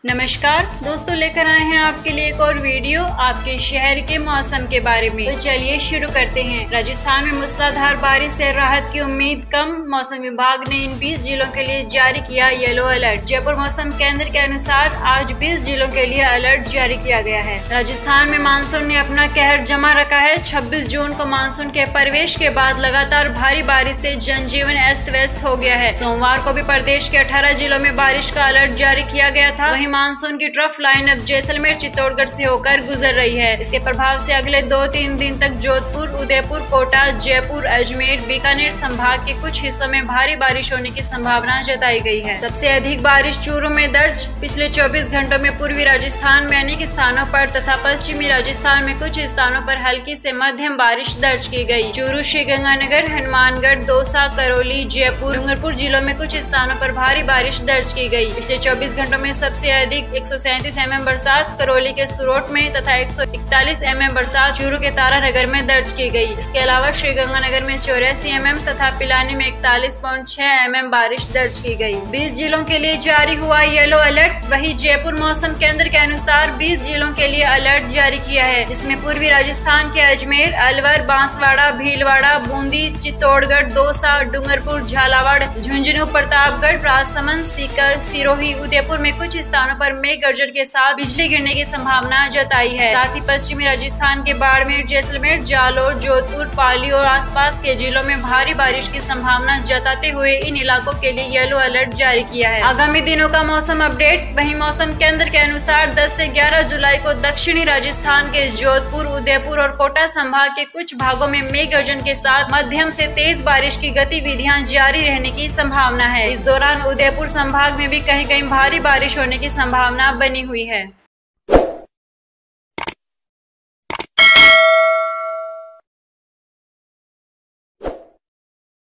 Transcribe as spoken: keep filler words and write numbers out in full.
नमस्कार दोस्तों, लेकर आए हैं आपके लिए एक और वीडियो आपके शहर के मौसम के बारे में। तो चलिए शुरू करते हैं। राजस्थान में मूसलाधार बारिश से राहत की उम्मीद कम। मौसम विभाग ने इन बीस जिलों के लिए जारी किया येलो अलर्ट। जयपुर मौसम केंद्र के अनुसार आज बीस जिलों के लिए अलर्ट जारी किया गया है। राजस्थान में मानसून ने अपना कहर जमा रखा है। छब्बीस जून को मानसून के प्रवेश के बाद लगातार भारी बारिश से जनजीवन अस्त व्यस्त हो गया है। सोमवार को भी प्रदेश के अठारह जिलों में बारिश का अलर्ट जारी किया गया था। वहीं मानसून की ट्रफ लाइन अब जैसलमेर चित्तौड़गढ़ से होकर गुजर रही है। इसके प्रभाव से अगले दो तीन दिन तक जोधपुर, उदयपुर, कोटा, जयपुर, अजमेर, बीकानेर संभाग के कुछ हिस्सों में भारी बारिश होने की संभावना जताई गई है। सबसे अधिक बारिश चूरू में दर्ज। पिछले चौबीस घंटों में पूर्वी राजस्थान में अनेक स्थानों पर तथा पश्चिमी राजस्थान में कुछ स्थानों पर हल्की से मध्यम बारिश दर्ज की गई। चूरू, श्रीगंगानगर, हनुमानगढ़, दौसा, करौली, जयपुर, डूंगरपुर जिलों में कुछ स्थानों पर भारी बारिश दर्ज की गई। पिछले चौबीस घंटों में सबसे अधिक एक सौ सैंतीस एम एम बरसात करौली के सुरोट में तथा एक सौ इकतालीस एम एम बरसात चूरू के तारानगर में दर्ज की गई। इसके अलावा श्रीगंगानगर में चौरासी एम एम तथा पिलानी में इकतालीस पॉइंट छह एम एम बारिश दर्ज की गई। बीस जिलों के लिए जारी हुआ येलो अलर्ट। वहीं जयपुर मौसम केंद्र के अनुसार बीस जिलों के लिए अलर्ट जारी किया है, जिसमें पूर्वी राजस्थान के अजमेर, अलवर, बांसवाड़ा, भीलवाड़ा, बूंदी, चित्तौड़गढ़, दौसा, डूंगरपुर, झालावाड़, झुंझुनू, प्रतापगढ़, राजसमंद, सीकर, सिरोही, उदयपुर में कुछ स्थानों पर मेघ गर्जन के साथ बिजली गिरने की संभावना जताई है। साथ ही पश्चिमी राजस्थान के बाड़मेर, जैसलमेर, जालोर, जोधपुर, पाली और आसपास के जिलों में भारी बारिश की संभावना जताते हुए इन इलाकों के लिए येलो अलर्ट जारी किया है। आगामी दिनों का मौसम अपडेट। वहीं मौसम केंद्र के अनुसार दस से ग्यारह जुलाई को दक्षिणी राजस्थान के जोधपुर, उदयपुर और कोटा संभाग के कुछ भागों में मेघ गर्जन के साथ मध्यम से तेज बारिश की गतिविधियां जारी रहने की संभावना है। इस दौरान उदयपुर संभाग में भी कहीं कहीं भारी बारिश होने की संभावना बनी हुई है।